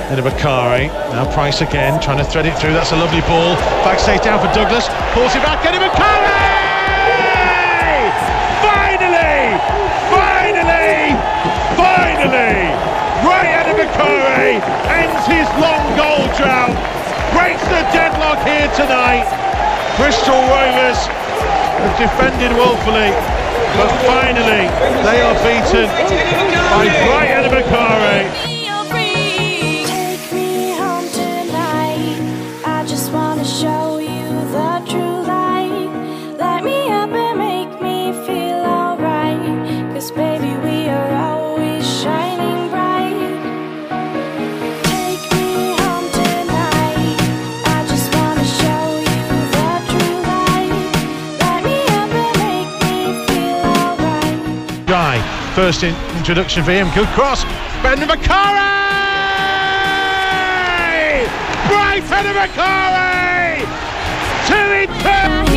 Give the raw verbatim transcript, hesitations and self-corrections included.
Bakari, now Price again, trying to thread it through. That's a lovely ball. Backstage down for Douglas. Pulls it back. Bakari! Finally! Finally! Finally! Ray Bakari ends his long goal drought. Breaks the deadlock here tonight. Bristol Rovers have defended woefully, but finally they are beaten by Bright Bakari. Show you the true light. Light me up and make me feel alright. Cause baby, we are always shining bright. Take me home tonight. I just wanna show you the true light. Light me up and make me feel alright. Guy, first in introduction for him. Good cross. Ben Bakari! Bright Bakari! Two in two!